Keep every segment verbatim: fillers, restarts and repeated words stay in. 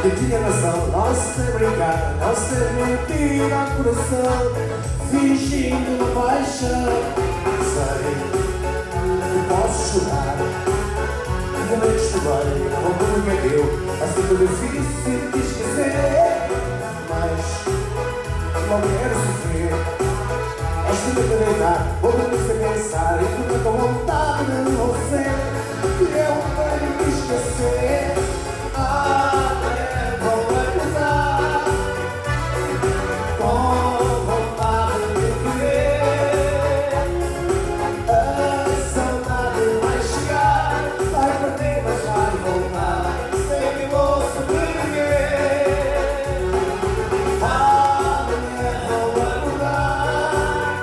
que tinha razão, não se tem brincar, não se tem mentir ao coração, fingindo uma paixão. Sei que posso chorar, que também chorei, como nunca deu, assim tão difícil de esquecer, mas não quero sofrer. Esta de acreditar, vou começar a pensar e tudo com vontade de você, que eu tenho que esquecer. Ah, é, vou acordar com vontade de viver. A saudade vai chegar, vai perder, mas vai voltar. Sei que vou sobreviver. Ah, é, vou acordar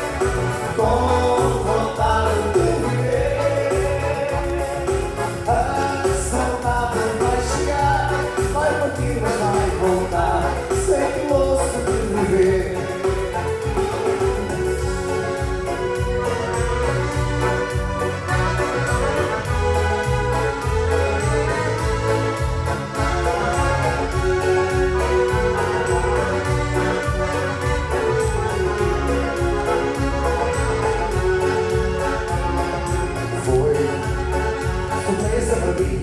com vontade de viver. A saudade vai chegar, vai partir, mas vai voltar. Sei que vou sobreviver. Foi surpresa para mim,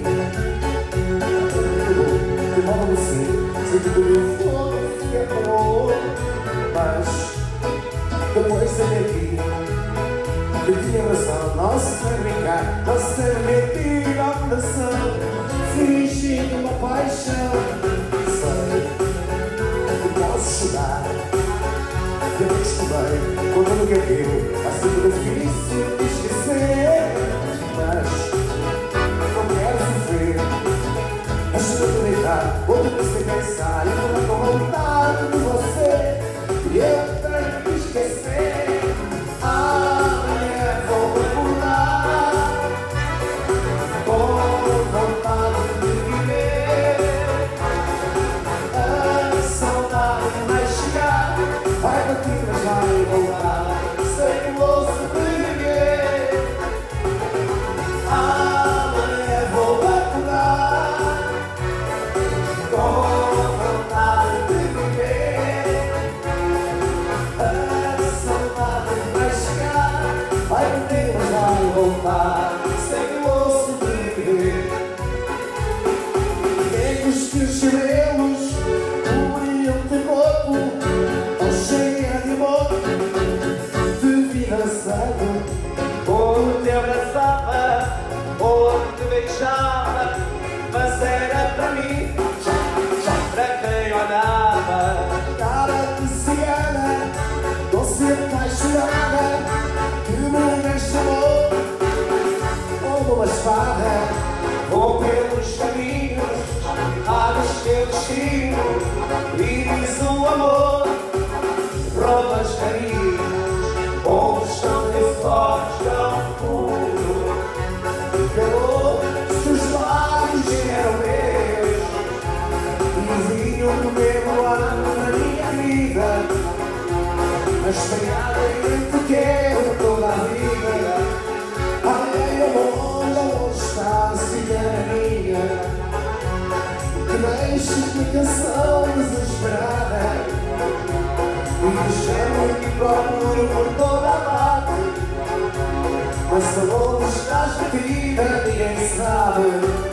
de modo assim, sei que o meu fogo se apagou, mas depois de aqui, que tinha razão, não se tem brincar, não se tem mentir ao coração, fingindo uma paixão. Sei que posso chorar, que eu estudei, quando nunca viu, assim tão difícil de esquecer, mas não quero sofrer. Ajuda a deitar, vou comecei a pensar e vou com vontade de você, e eu tenho que esquecer. Amanhã vou acordar com vontade de viver. A saudade vai chegar, vai partir, mas vai voltar. Sei que vou sobreviver. Amanhã vou acordar com vontade de viver. A saudade vai chegar, vai partir, mas vai voltar. Sei que vou sobreviver. É que os teus cabelos cobriam-te corpo, tão cheia de amor, de vida sangue. Ou te abraçava, ou te beijava, mas era para mim, para quem olhava. Cara de cigana, doce apaixonada, que me deixa amor como uma espada. Vou pelos caminhos, abres teu destino, e diz o amor, provas carinhos, onde estão teus olhos tão puros. Calor, seus lábios eram meus, e vinham no mesmo ano na minha vida, mas espalhada entre quero toda a vida. Ai, onde, onde está a cidadania, que deixes minha canção desesperada, e me chamo e procuro por toda a parte, mas aonde estás metida ninguém sabe.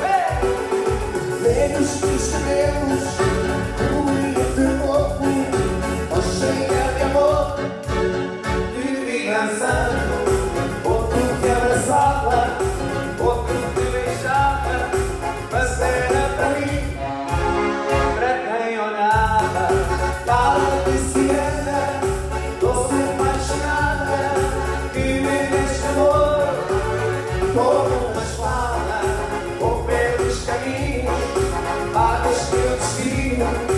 Negros teus cabelos cobriam-te corpo, tão cheia de amor, E vi dançando, outro te abraçava, outro te beijava, mas era para mim, para quem olhava. cara de cigana, Doce apaixonada, que me deixa amor, como uma espada, ou pelos caminhos, pagas teu destino.